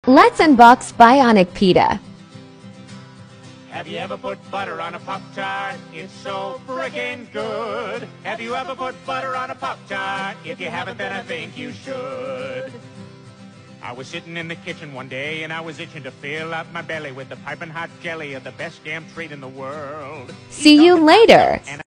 Let's unbox Bionic Peter. Have you ever put butter on a Pop-Tart? It's so frickin' good. Have you ever put butter on a Pop-Tart? If you haven't, then I think you should. I was sitting in the kitchen one day and I was itching to fill up my belly with the piping hot jelly of the best damn treat in the world. See you later.